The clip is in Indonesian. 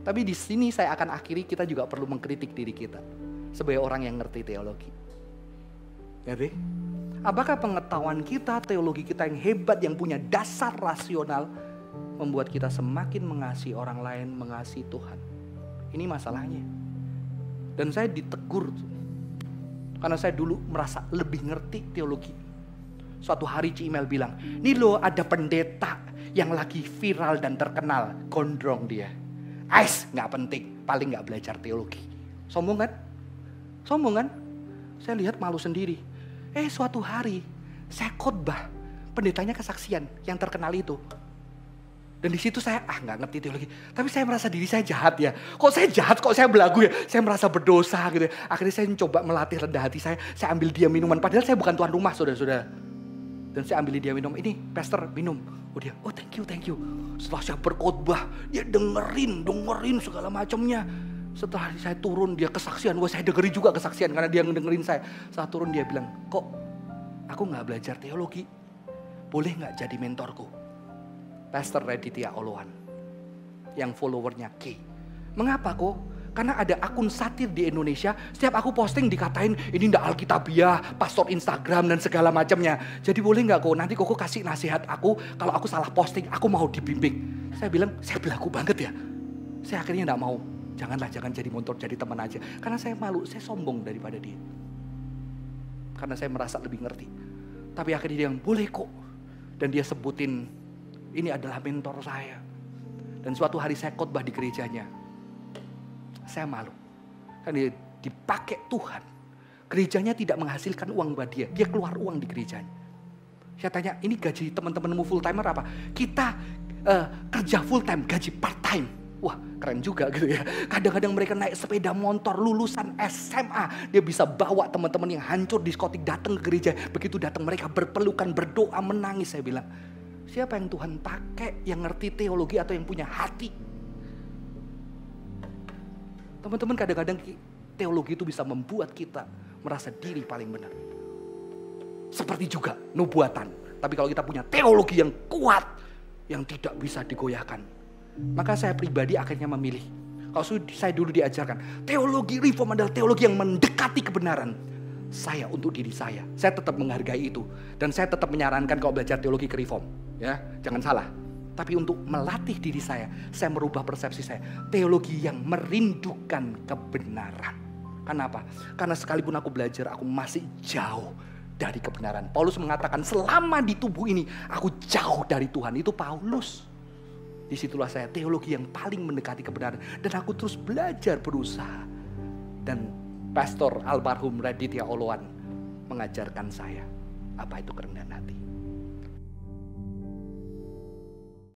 Tapi di sini saya akan akhiri, kita juga perlu mengkritik diri kita sebagai orang yang ngerti teologi. Jadi, apakah pengetahuan kita, teologi kita yang hebat, yang punya dasar rasional, membuat kita semakin mengasihi orang lain, mengasihi Tuhan? Ini masalahnya. Dan saya ditegur karena saya dulu merasa lebih ngerti teologi. Suatu hari Cimel bilang, "Nih loh, ada pendeta yang lagi viral dan terkenal, gondrong dia. Ais, gak penting, paling gak belajar teologi." Sombong kan? Sombong kan? Saya lihat malu sendiri. Suatu hari saya khotbah, pendetanya kesaksian yang terkenal itu. Dan di situ saya gak ngerti teologi, tapi saya merasa diri saya jahat ya. Kok saya jahat, kok saya belagu ya? Saya merasa berdosa gitu ya. Akhirnya saya mencoba melatih rendah hati saya ambil dia minuman. Padahal saya bukan tuan rumah, saudara-saudara. Dan saya ambil dia minum, "Ini pastor minum." Oh dia, "Oh thank you." Setelah saya berkhotbah, dia dengerin segala macamnya. Setelah saya turun, dia kesaksian. Wah, saya dengerin juga kesaksian karena dia dengerin saya. Setelah turun dia bilang, "Kok aku gak belajar teologi? Boleh gak jadi mentorku?" Pastor Raditya Oloan yang followernya K. Mengapa kok? Karena ada akun satir di Indonesia, setiap aku posting dikatain ini ndak alkitabiah, pastor Instagram dan segala macamnya. Jadi boleh nggak kok nanti kok kasih nasihat aku kalau aku salah posting, aku mau dibimbing. Saya bilang, saya belagu banget ya. Saya akhirnya nggak mau. Jangan jadi mentor, jadi teman aja. Karena saya malu, saya sombong daripada dia. Karena saya merasa lebih ngerti. Tapi akhirnya dia bilang, boleh kok. Dan dia sebutin, ini adalah mentor saya. Dan suatu hari saya khotbah di gerejanya. Saya malu. Karena dia dipakai Tuhan. Gerejanya tidak menghasilkan uang buat dia. Dia keluar uang di gerejanya. Saya tanya, ini gaji teman-temanmu full timer apa? Kita kerja full time, gaji part time. Wah, keren juga gitu ya. Kadang-kadang mereka naik sepeda motor lulusan SMA. Dia bisa bawa teman-teman yang hancur diskotik datang ke gereja. Begitu datang mereka berpelukan, berdoa, menangis. Saya bilang, siapa yang Tuhan pakai, yang ngerti teologi atau yang punya hati? Teman-teman, kadang-kadang teologi itu bisa membuat kita merasa diri paling benar. Seperti juga nubuatan. Tapi kalau kita punya teologi yang kuat, yang tidak bisa digoyahkan, maka saya pribadi akhirnya memilih. Kalau saya dulu diajarkan, teologi reform adalah teologi yang mendekati kebenaran. Saya untuk diri saya tetap menghargai itu. Dan saya tetap menyarankan kalau belajar teologi ke reform. Ya, jangan salah. Tapi untuk melatih diri saya merubah persepsi saya. Teologi yang merindukan kebenaran. Kenapa? Karena sekalipun aku belajar, aku masih jauh dari kebenaran. Paulus mengatakan, selama di tubuh ini, aku jauh dari Tuhan. Itu Paulus. Disitulah saya teologi yang paling mendekati kebenaran. Dan aku terus belajar, berusaha. Dan Pastor almarhum Raditya Oloan mengajarkan saya apa itu kerendahan hati.